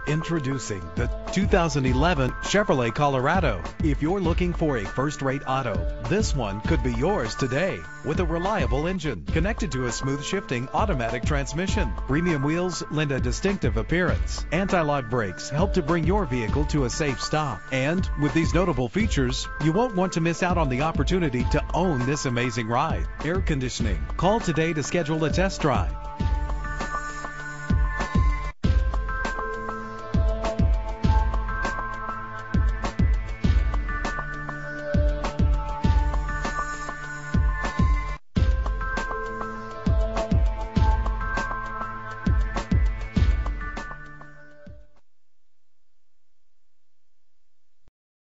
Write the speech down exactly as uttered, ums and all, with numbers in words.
Introducing the two thousand eleven Chevrolet Colorado. If you're looking for a first-rate auto, this one could be yours today. With a reliable engine connected to a smooth shifting automatic transmission, premium wheels lend a distinctive appearance. Anti-lock brakes help to bring your vehicle to a safe stop. And with these notable features, you won't want to miss out on the opportunity to own this amazing ride. Air conditioning. Call today to schedule a test drive.